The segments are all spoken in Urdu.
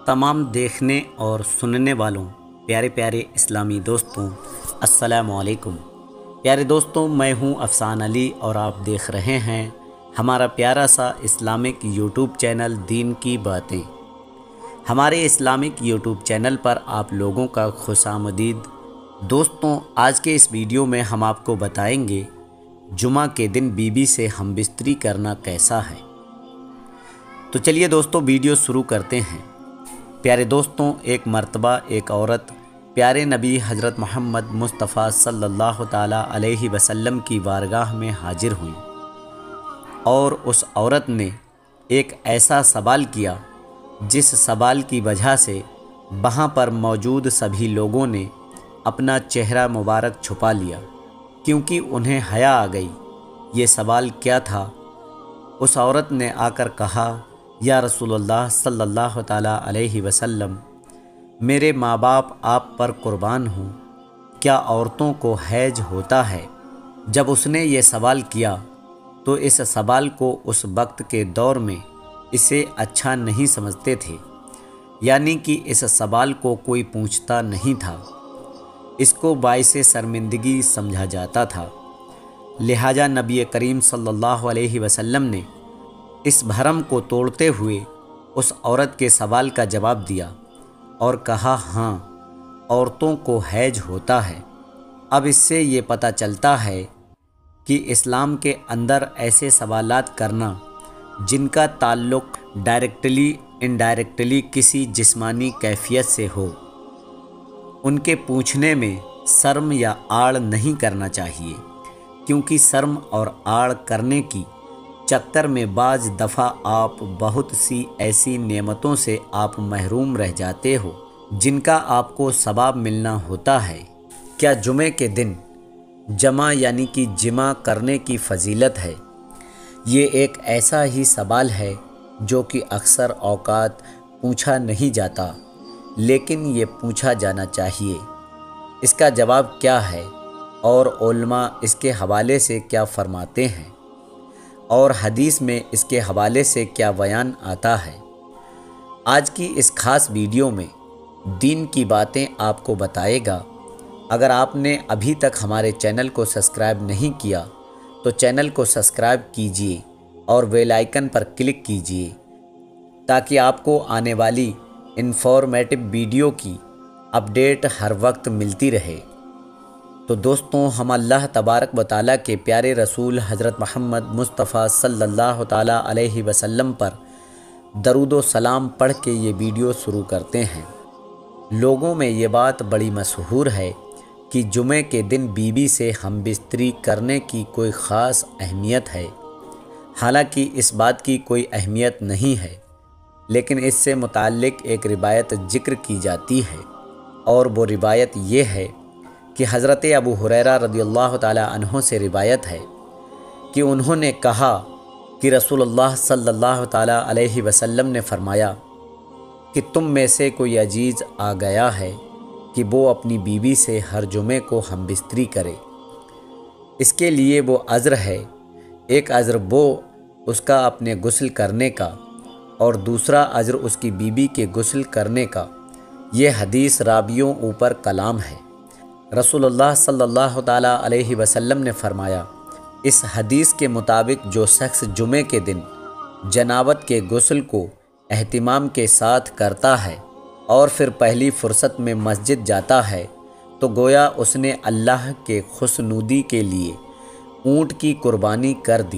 تمام دیکھنے اور سننے والوں پیارے پیارے اسلامی دوستوں السلام علیکم۔ پیارے دوستوں، میں ہوں افسان علی اور آپ دیکھ رہے ہیں ہمارا پیارا سا اسلامک یوٹیوب چینل دین کی باتیں۔ ہمارے اسلامک یوٹیوب چینل پر آپ لوگوں کا خوش آمدید۔ دوستوں، آج کے اس ویڈیو میں ہم آپ کو بتائیں گے جمعہ کے دن بیوی سے ہم بستری کرنا کیسا ہے۔ تو چلیے دوستوں، ویڈیو شروع کرتے ہیں۔ پیارے دوستوں، ایک مرتبہ ایک عورت پیارے نبی حضرت محمد مصطفیٰ صلی اللہ تعالیٰ علیہ وسلم کی بارگاہ میں حاضر ہوئی اور اس عورت نے ایک ایسا سوال کیا جس سوال کی وجہ سے وہاں پر موجود سبھی لوگوں نے اپنا چہرہ مبارک چھپا لیا، کیونکہ انہیں حیا آ گئی۔ یہ سوال کیا تھا؟ اس عورت نے آ کر کہا، یا رسول اللہ صلی اللہ تعالیٰ علیہ وسلم، میرے ماں باپ آپ پر قربان ہوں، کیا عورتوں کو حیض ہوتا ہے؟ جب اس نے یہ سوال کیا تو اس سوال کو اس وقت کے دور میں اسے اچھا نہیں سمجھتے تھے، یعنی کہ اس سوال کو کوئی پوچھتا نہیں تھا، اس کو باعث شرمندگی سمجھا جاتا تھا۔ لہٰذا نبی کریم صلی اللہ علیہ وسلم نے اس بھرم کو توڑتے ہوئے اس عورت کے سوال کا جواب دیا اور کہا، ہاں، عورتوں کو حیض ہوتا ہے۔ اب اس سے یہ پتہ چلتا ہے کہ اسلام کے اندر ایسے سوالات کرنا جن کا تعلق ڈائریکٹلی انڈائریکٹلی کسی جسمانی کیفیت سے ہو، ان کے پوچھنے میں شرم یا آڑ نہیں کرنا چاہیے، کیونکہ شرم اور آڑ کرنے کی چکر میں بعض دفعہ آپ بہت سی ایسی نعمتوں سے آپ محروم رہ جاتے ہو جن کا آپ کو ثواب ملنا ہوتا ہے۔ کیا جمعے کے دن جمع یعنی کہ جمع کرنے کی فضیلت ہے؟ یہ ایک ایسا ہی سوال ہے جو کہ اکثر اوقات پوچھا نہیں جاتا، لیکن یہ پوچھا جانا چاہیے۔ اس کا جواب کیا ہے اور علماء اس کے حوالے سے کیا فرماتے ہیں اور حدیث میں اس کے حوالے سے کیا بیان آتا ہے؟ آج کی اس خاص ویڈیو میں دین کی باتیں آپ کو بتائے گا۔ اگر آپ نے ابھی تک ہمارے چینل کو سبسکرائب نہیں کیا تو چینل کو سبسکرائب کیجئے اور بیل آئیکن پر کلک کیجئے تاکہ آپ کو آنے والی انفارمیٹو ویڈیو کی اپڈیٹ ہر وقت ملتی رہے۔ تو دوستوں، ہم اللہ تبارک و تعالیٰ کے پیارے رسول حضرت محمد مصطفیٰ صلی اللہ تعالیٰ علیہ وسلم پر درود و سلام پڑھ کے یہ ویڈیو شروع کرتے ہیں۔ لوگوں میں یہ بات بڑی مشہور ہے کہ جمعے کے دن بیوی سے ہم بستری کرنے کی کوئی خاص اہمیت ہے۔ حالانکہ اس بات کی کوئی اہمیت نہیں ہے، لیکن اس سے متعلق ایک روایت ذکر کی جاتی ہے، اور وہ روایت یہ ہے کہ حضرت ابو ہریرہ رضی اللہ تعالیٰ عنہ سے روایت ہے کہ انہوں نے کہا کہ رسول اللہ صلی اللہ تعالیٰ علیہ وسلم نے فرمایا کہ تم میں سے کوئی عزیز آ گیا ہے کہ وہ اپنی بیوی سے ہر جمعے کو ہم بستری کرے۔ اس کے لیے وہ عذر ہے، ایک عذر وہ اس کا اپنے غسل کرنے کا اور دوسرا عذر اس کی بیوی کے غسل کرنے کا۔ یہ حدیث راویوں اوپر کلام ہے۔ رسول اللہ صلی اللہ تعالیٰ علیہ وسلم نے فرمایا، اس حدیث کے مطابق جو شخص جمعے کے دن جنابت کے غسل کو اہتمام کے ساتھ کرتا ہے اور پھر پہلی فرصت میں مسجد جاتا ہے تو گویا اس نے اللہ کے خوشنودی کے لیے اونٹ کی قربانی کر دی۔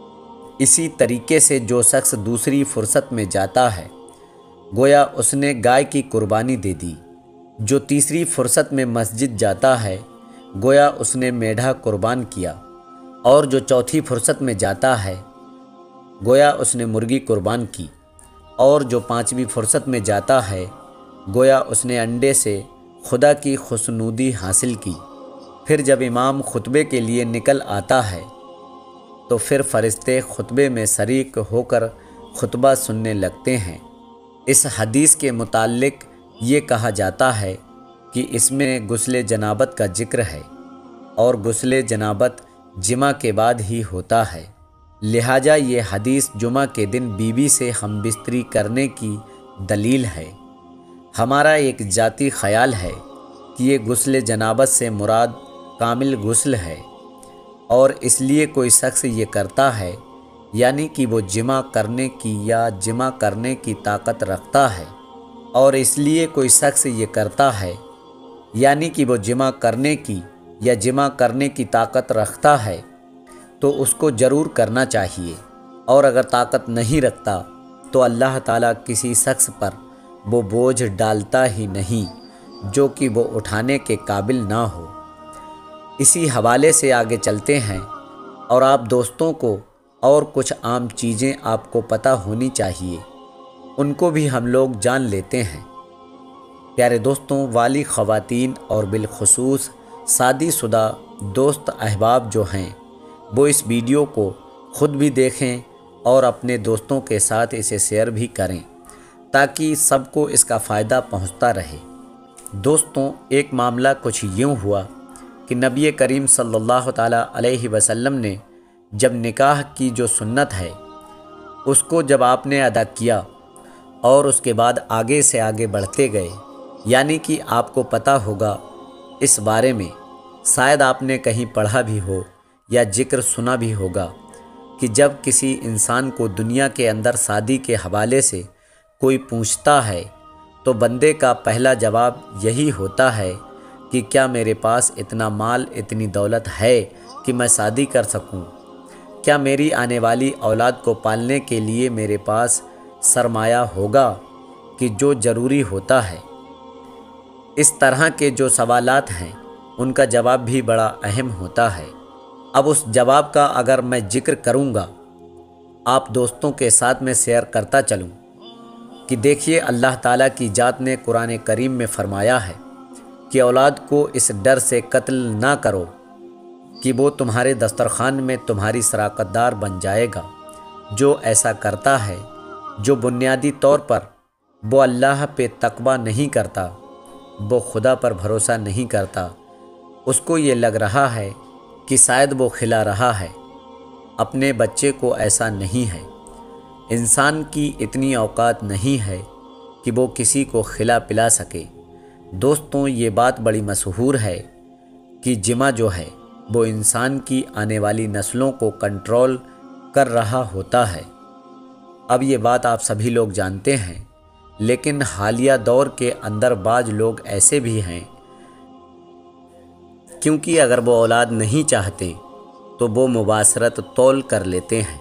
اسی طریقے سے جو شخص دوسری فرصت میں جاتا ہے گویا اس نے گائے کی قربانی دے دی۔ جو تیسری فرصت میں مسجد جاتا ہے گویا اس نے میڑھا قربان کیا، اور جو چوتھی فرصت میں جاتا ہے گویا اس نے مرغی قربان کی، اور جو پانچویں فرصت میں جاتا ہے گویا اس نے انڈے سے خدا کی خوشنودی حاصل کی۔ پھر جب امام خطبے کے لیے نکل آتا ہے تو پھر فرشتے خطبے میں شریک ہو کر خطبہ سننے لگتے ہیں۔ اس حدیث کے متعلق یہ کہا جاتا ہے کہ اس میں غسل جنابت کا ذکر ہے، اور غسل جنابت جمعہ کے بعد ہی ہوتا ہے، لہٰذا یہ حدیث جمعہ کے دن بیوی سے ہم بستری کرنے کی دلیل ہے۔ ہمارا ایک ذاتی خیال ہے کہ یہ غسل جنابت سے مراد کامل غسل ہے، اور اس لیے کوئی شخص یہ کرتا ہے یعنی کہ وہ جمع کرنے کی یا جمع کرنے کی طاقت رکھتا ہے، اور اس لیے کوئی شخص یہ کرتا ہے یعنی کہ وہ جمع کرنے کی یا جمع کرنے کی طاقت رکھتا ہے تو اس کو ضرور کرنا چاہیے، اور اگر طاقت نہیں رکھتا تو اللہ تعالیٰ کسی شخص پر وہ بوجھ ڈالتا ہی نہیں جو کہ وہ اٹھانے کے قابل نہ ہو۔ اسی حوالے سے آگے چلتے ہیں، اور آپ دوستوں کو اور کچھ عام چیزیں آپ کو پتہ ہونی چاہیے، ان کو بھی ہم لوگ جان لیتے ہیں۔ پیارے دوستوں، والی خواتین اور بالخصوص شادی شدہ دوست احباب جو ہیں وہ اس ویڈیو کو خود بھی دیکھیں اور اپنے دوستوں کے ساتھ اسے شیئر بھی کریں تاکہ سب کو اس کا فائدہ پہنچتا رہے۔ دوستوں، ایک معاملہ کچھ یوں ہوا کہ نبی کریم صلی اللہ تعالیٰ علیہ وسلم نے جب نکاح کی جو سنت ہے اس کو جب آپ نے ادا کیا اور اس کے بعد آگے سے آگے بڑھتے گئے، یعنی کہ آپ کو پتہ ہوگا اس بارے میں، شاید آپ نے کہیں پڑھا بھی ہو یا ذکر سنا بھی ہوگا کہ جب کسی انسان کو دنیا کے اندر شادی کے حوالے سے کوئی پوچھتا ہے تو بندے کا پہلا جواب یہی ہوتا ہے کہ کیا میرے پاس اتنا مال، اتنی دولت ہے کہ میں شادی کر سکوں؟ کیا میری آنے والی اولاد کو پالنے کے لیے میرے پاس سرمایہ ہوگا کہ جو ضروری ہوتا ہے؟ اس طرح کے جو سوالات ہیں ان کا جواب بھی بڑا اہم ہوتا ہے۔ اب اس جواب کا اگر میں ذکر کروں گا، آپ دوستوں کے ساتھ میں شیئر کرتا چلوں کہ دیکھیے اللہ تعالیٰ کی ذات نے قرآن کریم میں فرمایا ہے کہ اولاد کو اس ڈر سے قتل نہ کرو کہ وہ تمہارے دسترخوان میں تمہاری شراکت دار بن جائے گا۔ جو ایسا کرتا ہے، جو بنیادی طور پر وہ اللہ پہ تقوی نہیں کرتا، وہ خدا پر بھروسہ نہیں کرتا، اس کو یہ لگ رہا ہے کہ شاید وہ کھلا رہا ہے اپنے بچے کو، ایسا نہیں ہے۔ انسان کی اتنی اوقات نہیں ہے کہ وہ کسی کو کھلا پلا سکے۔ دوستوں، یہ بات بڑی مشہور ہے کہ جمع جو ہے وہ انسان کی آنے والی نسلوں کو کنٹرول کر رہا ہوتا ہے۔ اب یہ بات آپ سبھی لوگ جانتے ہیں، لیکن حالیہ دور کے اندر بعض لوگ ایسے بھی ہیں کیونکہ اگر وہ اولاد نہیں چاہتے تو وہ مباشرت تول کر لیتے ہیں،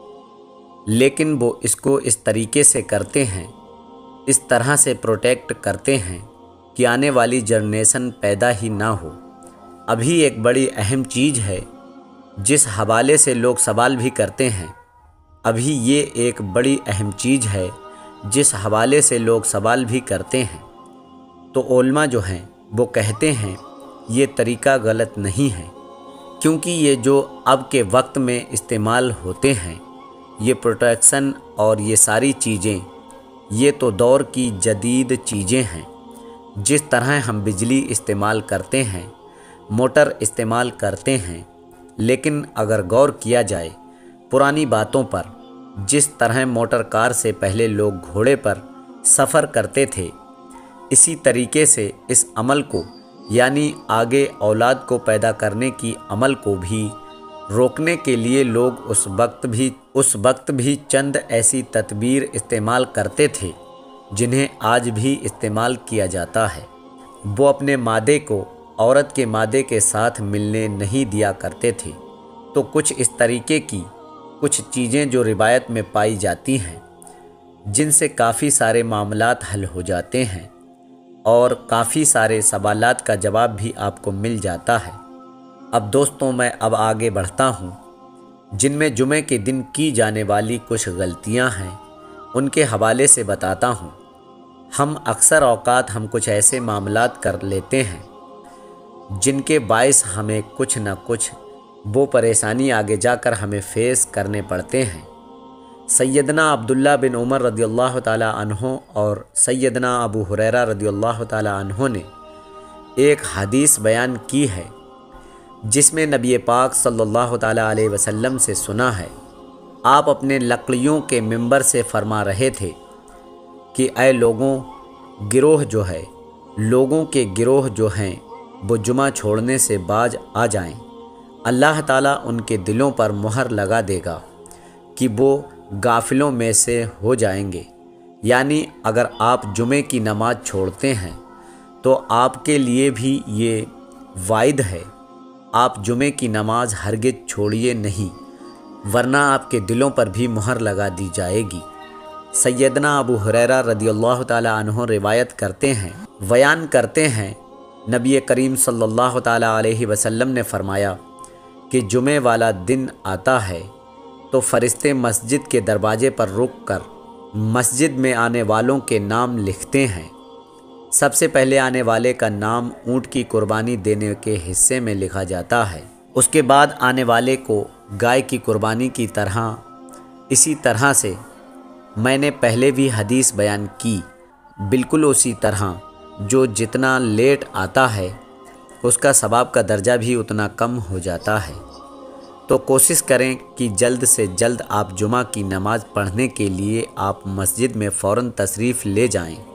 لیکن وہ اس کو اس طریقے سے کرتے ہیں، اس طرح سے پروٹیکٹ کرتے ہیں کہ آنے والی جنریشن پیدا ہی نہ ہو۔ ابھی ایک بڑی اہم چیز ہے جس حوالے سے لوگ سوال بھی کرتے ہیں، ابھی یہ ایک بڑی اہم چیز ہے جس حوالے سے لوگ سوال بھی کرتے ہیں، تو علماء جو ہیں وہ کہتے ہیں یہ طریقہ غلط نہیں ہے، کیونکہ یہ جو اب کے وقت میں استعمال ہوتے ہیں یہ پروٹیکشن اور یہ ساری چیزیں، یہ تو دور کی جدید چیزیں ہیں۔ جس طرح ہم بجلی استعمال کرتے ہیں، موٹر استعمال کرتے ہیں، لیکن اگر غور کیا جائے پرانی باتوں پر، جس طرح موٹر کار سے پہلے لوگ گھوڑے پر سفر کرتے تھے، اسی طریقے سے اس عمل کو، یعنی آگے اولاد کو پیدا کرنے کی عمل کو بھی روکنے کے لیے لوگ اس وقت بھی چند ایسی تدبیر استعمال کرتے تھے جنہیں آج بھی استعمال کیا جاتا ہے۔ وہ اپنے مادے کو عورت کے مادے کے ساتھ ملنے نہیں دیا کرتے تھے۔ تو کچھ اس طریقے کی کچھ چیزیں جو روایت میں پائی جاتی ہیں جن سے کافی سارے معاملات حل ہو جاتے ہیں اور کافی سارے سوالات کا جواب بھی آپ کو مل جاتا ہے۔ اب دوستوں، میں اب آگے بڑھتا ہوں، جن میں جمعے کے دن کی جانے والی کچھ غلطیاں ہیں ان کے حوالے سے بتاتا ہوں۔ ہم اکثر اوقات کچھ ایسے معاملات کر لیتے ہیں جن کے باعث ہمیں کچھ نہ کچھ وہ پریشانی آگے جا کر ہمیں فیس کرنے پڑتے ہیں۔ سیدنا عبداللہ بن عمر رضی اللہ تعالی عنہ اور سیدنا ابو ہریرہ رضی اللہ تعالی عنہ نے ایک حدیث بیان کی ہے جس میں نبی پاک صلی اللہ تعالی علیہ وسلم سے سنا ہے، آپ اپنے لکڑیوں کے منبر سے فرما رہے تھے کہ اے لوگوں، गिरोह जो है, लोगों के गिरोह जो हैं वो जुमा छोड़ने से बाज आ जाएं, अल्लाह ताला उनके दिलों पर मुहर लगा देगा कि वो गाफिलों में से हो जाएंगे। यानी अगर आप जुमे की नमाज छोड़ते हैं तो आपके लिए भी ये वाइद है, आप जुमे की नमाज हरगिज़ छोड़िए नहीं, वरना आपके दिलों पर भी मुहर लगा दी जाएगी। सैयदना अबू हुरैरा रदियल्लाहु ताला अन्हु रिवायत करते हैं, बयान करते हैं, नबी करीम सल्लल्लाहु ताला अलैहि वसल्लम ने फरमाया कि जुमे वाला दिन आता है तो फरिश्ते मस्जिद के दरवाजे पर रुक कर मस्जिद में आने वालों के नाम लिखते हैं। सबसे पहले आने वाले का नाम ऊँट की कुर्बानी देने के हिस्से में लिखा जाता है। उसके बाद आने वाले को गाय की कुर्बानी की तरह, इसी तरह से मैंने पहले भी हदीस बयान की, बिल्कुल उसी तरह जो जितना लेट आता है उसका सवाब का दर्जा भी उतना कम हो जाता है। तो कोशिश करें कि जल्द से जल्द आप जुमा की नमाज़ पढ़ने के लिए आप मस्जिद में फ़ौरन तशरीफ़ ले जाएं।